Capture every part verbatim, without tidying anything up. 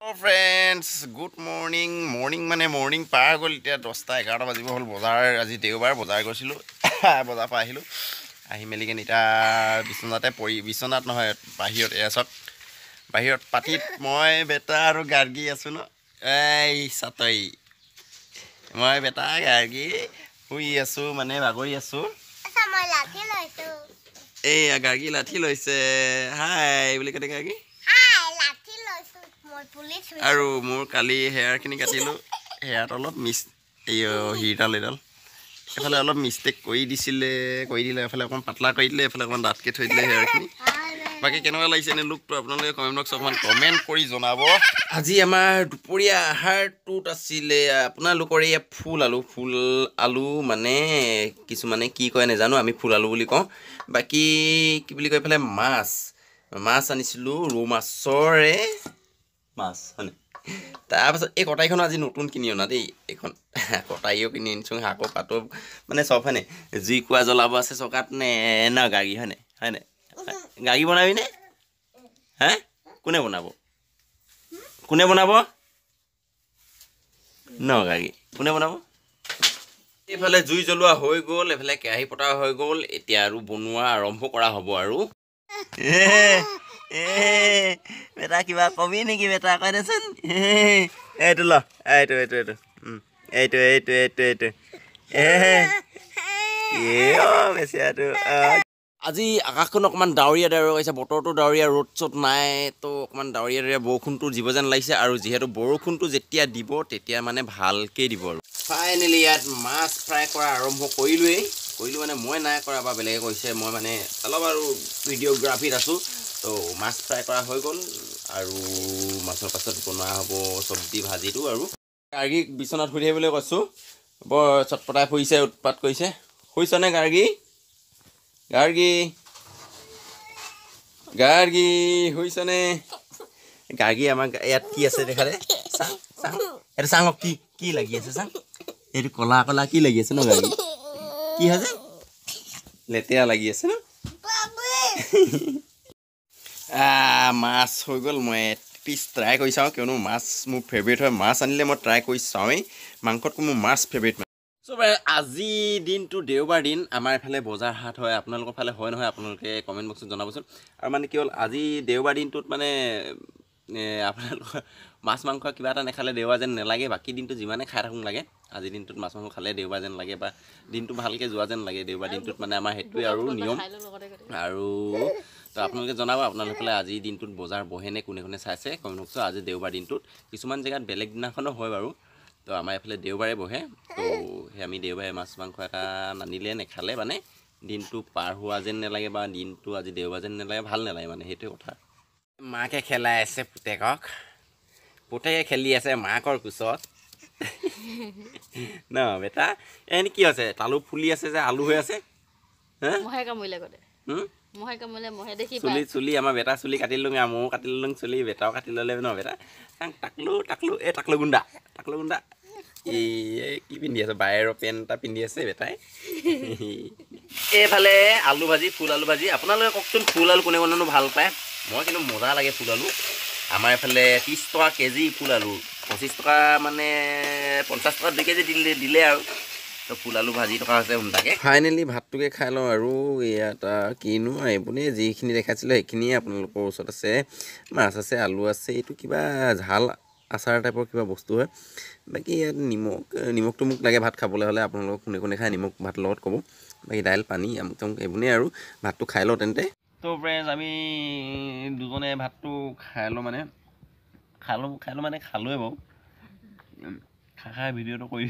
friends good morning morning माने morning पार गल इतना दसटा एगारटा बाजिब हल बजार आज देवबार बजार गलो बजार पर आहिलो आहि मेलिके इतना बिचनाते परि बिचनात নহয় बाहिरत एसक बाहिरत पाटित मैं बेटा और गार्गी आसो न এই सातई मैं बेटा गार्गी हुई आसो माने बागरी आसो ए गार्गी लाठी लैसे हाय बोली कते गार्गी और मोर काली हेयर खिनि काटिलो हेयर अलप मिस हिरडाल एडाल एफाले अलप मिस्टेक करि दिसिले करि दिले एफाले अकन पातला करि दिले एफाले अकन दाटके थৈ दिले हेयर खिनि बाकी केनवा लागिसे ने लुक तो आपनले कमेन्ट बक्स अकन कमेन्ट करि जनाबो আজি আমাৰ দুপৰীয়া আহাৰটোত আছিলে আপোনালোকৰ এই ফুল আলু ফুল আলু মানে কিছু মানে কি কয় নেজানো আমি ফুল আলু বুলি কওঁ বাকি কি বুলি কয় ফলে মাছ মাছ আনিছিলো ৰৌ মাছৰে মাছ হনে তাৰপাছত এই কটাইখন আজি নতুন কিনি অনা দেই এখন কটাইও কিনি আনিছো হাকো পাতো মানে সব হনে জুই কুয়া জ্বলাব আছে চকাত নে না গাড়ী হনে হনে গাড়ী বনাবি নে হে কোনে বনাব কোনে বনাব ন গাড়ী কোনে বনাব এফালে জুই জ্বলোৱা হৈ গল এফালে কেৰাহী পতা হৈ গল এতিয়া আৰু বনোৱা আৰম্ভ কৰা হ'ব আৰু এ এ বেটা কিবা কবি নেকি বেটা কই দেচোন এইটো ল এইটো এইটো এইটো এইটো এইটো এইটো এইটো এ এ ও মেছিয়াটো আজি আকাশখন অকমান ডাৱৰীয়া ডাৱৰীয়া হৈছে বতৰটো ডাৱৰীয়া ৰ'দ চ'দ নাই তো অকমান ডাৱৰীয়া ডাৱৰীয়া বৰষুণটো দিব যেন লাগিছে আৰু যিহেতু বৰষুণটো যেতিয়া দিব তেতিয়া মানে ভালকে দিব আৰু ফাইনেলি ইয়াত মাছ ফ্ৰাই কৰা আৰম্ভ কৰিলোৱেই কৰিলো মানে মই নাই কৰা বা বেলেগে কৈছে মই মানে অলপ আৰু ভিডিঅ'গ্ৰাফিত আছো তো মাছ ফ্ৰাই কৰা হৈ গ'ল আৰু মাছৰ পাছত বনোৱা হ'ব চব্জি ভাজিটো আৰু গাৰ্গী বিচনাত শুই থাকিবলৈ কৈছোঁ বৰ চটপটাই ফুৰিছে উৎপাত কৰিছে শুইছনে গাৰ্গী গাৰ্গী গাৰ্গী শুইছনে গাৰ্গী আমাৰ ইয়াত কি আছে দেখা দে চাং চাং এটা চাং কি কি লাগি আছে চাং এইটো কলা কলা কি লাগি আছে ন গাৰ্গী কি হৈছে লেতেৰা লাগি আছে ন মাছ হৈ গ'ল মই পিচ ট্ৰাই কৰি চাওঁ কিয়নো মাছ মোৰ ফেভৰেট হয় মাছ আনিলে মই ট্ৰাই কৰি চাওঁৱেই মাংসতকৈ মোৰ মাছ ফেভৰেট চ' আজি দিনটো দেওবাৰ দিন আমাৰ এফালে বজাৰ হাট হয় আপোনালোকৰ ফালে হয় নহয় আপোনালোকে কমেণ্ট বক্সত জনাবচোন আৰু মানে কি হ'ল আজি দেওবাৰ দিনটোত মানে আপোনালোকৰ মাছ মাংস কিবা এটা নাখালে দেওবাৰ যেন নালাগে বাকী দিনটো যিমানে খাই থাকোঁ লাগে আজি দিনটোত মাছ মাংস খালে দেওবাৰ যেন লাগে বা দিনটো ভালকৈ যোৱা যেন লাগে দেওবাৰ দিনটোত মানে আমাৰ সেইটোৱে আৰু নিয়ম আৰু তো আপোনালোকে জনাব আপোনালোকে ফালে আজি দিনটোত বজাৰ বহেনে কোনে কোনে চাইছে কমেণ্ট বক্সত আজি দেওবাৰ দিনটোত কিছুমান জেগাত বেলেগ দিনাখনো হয় বাৰু তো আমাৰ এইফালে দেওবাৰে বহে তো সেই আমি দেওবাৰে মাছ মাংস এটা নানিলে নেখালে মানে দিনটো পাৰ হোৱা যেন নালাগে বা দিনটো আজি দেওবাৰ যেন নালাগে ভাল নালাগে মানে সেইটোৱে কথা মাকে খেলাই আছে পুতেকক পুতেকে খেলি আছে মাকৰ কোচত ন বেটা এনে কি আছে তালু ফুলি আছে যে আলু হৈ আছে মহে কামুৰিলে গতে মহে কামুৰিলে মহে দেখি চুলি চুলি আমাৰ বেটা চুলি কাটি লওঁ ময়ো কাটি লওঁ চুলি বেটাও কাটি ল'লে ন বেটা টাকলো টাকলো এই টাকলো গুণ্ডা টাকলো গুণ্ডা এই কি পিন্ধি আছে বায়েৰৰ পেণ্ট এটা পিন্ধি আছে বেটাই এইফালে আলু ভাজি ফুল আলু ভাজি আপোনালোকে কওকচোন ফুল আলু কোনে কোনেনো ভাল পায় মই কিন্তু মজা লাগে ফুল আলু আমাৰ এইফালে ত্ৰিছ টকা কেজি ফুল আলু পঁচিছ টকা মানে পঞ্চাছ টকা দুই কেজি দিলে দিলে আৰু তো ফুল আলু ভাজি থকা হৈছে সোনটাকে ফাইনেলি ভাতটোকে খাই লওঁ আৰু ইয়াত কিনো আপুনি যিখিনি দেখাইছিলে সেইখিনিয়ে আপোনালোকৰ ওচৰত আছে মাছ আছে আলু আছে এইটো কিবা ঝাল আচাৰ টাইপৰ কিবা বস্তু হয় বাকী ইয়াত নিমখ নিমখটো মোক লাগে ভাত খাবলৈ হ'লে আপোনালোকক কোনে কোনে খাই নিমখ ভাত লগত ক'ব বাকী দাইল পানী আমুক তামুক এইবোৰেই আৰু ভাতটো খাই লওঁ তেন্তে তো ফ্ৰেণ্ডছ আমি দুজনে ভাতটো খাই লওঁ মানে খালোঁ খাই লওঁ মানে খালোৱে বাৰু খাই খাই ভিডিঅ'টো কৰি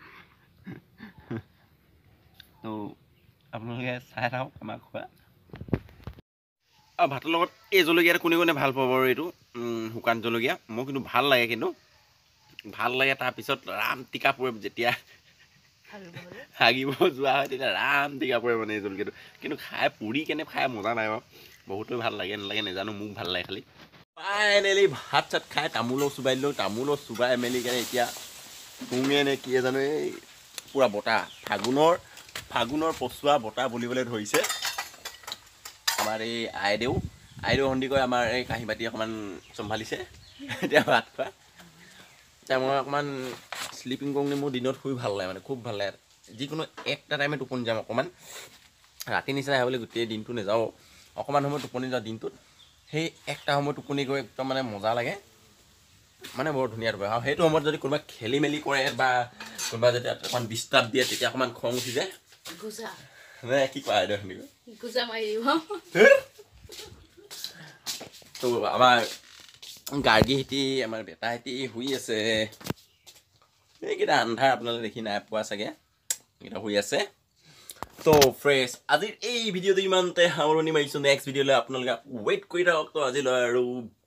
তো আপোনালোকে চাই থাকক আমাক খোৱা আৰু ভাতৰ লগত এই জলকীয়াটো কোনে কোনে ভাল পাব বাৰু এইটো শুকান জলকীয়া মোৰ কিন্তু ভাল লাগে কিন্তু ভাল লাগে তাৰপিছত ৰাম টিকা পৰে যেতিয়া হাগিব যোৱা হয় তেতিয়া ৰাম টিকা পৰে মানে এই জলকীয়াটো কিন্তু খাই পুৰি কেনে খাই মজা নাই বাৰু বহুতো ভাল লাগে নালাগে নাজানো মোক ভাল লাগে খালি ফাইনেলি ভাত চাত খাই তামোলো চুবাই দিলোঁ তামোলো চুবাই মেলি কেনে এতিয়া শুঙে নে কি জানো এই পূৰা বতাহ ফাগুনৰ ফাগুনৰ পচুৱা বতাহ বুলিবলৈ ধৰিছে আমাৰ এই আইদেউ আইদেউ সন্দিকৈ আমাৰ এই কাঁহী বাতি অকণমান চম্ভালিছে এতিয়া ভাত খোৱা এতিয়া মই অকণমান শ্লিপিং কৰোঁতে মোৰ দিনত শুই ভাল লাগে মানে খুব ভাল লাগে যিকোনো একটা টাইমে টোপনি যাম অকণমান ৰাতি নিচিনা হ'বলৈ গোটেই দিনটো নাযাওঁ অকণমান সময় টোপনি যাওঁ দিনটোত সেই একটা সময় টোপনি গৈ একদম মানে মজা লাগে মানে বৰ ধুনীয়া টোপনি আৰু সেইটো সময়ত যদি কোনোবা খেলি মেলি কৰে বা কোনোবা যদি অকণমান ডিষ্টাৰ্ব দিয়ে তেতিয়া অকণমান খং উঠি যায় নে কি কোৱা এইটো শুনিব তো আমাৰ গাৰ্গীহেঁতি আমাৰ বেটাহেঁতি শুই আছে এইকেইটা আন্ধাৰ আপোনালোকে দেখি নাই পোৱা চাগে এইকেইটা শুই আছে তো ফ্ৰেছ আজিৰ এই ভিডিঅ'টো ইমানতে সামৰণি মাৰিছোঁ নেক্সট ভিডিঅ'লৈ আপোনালোকে ৱেইট কৰি থাকক তো আজিলৈ আৰু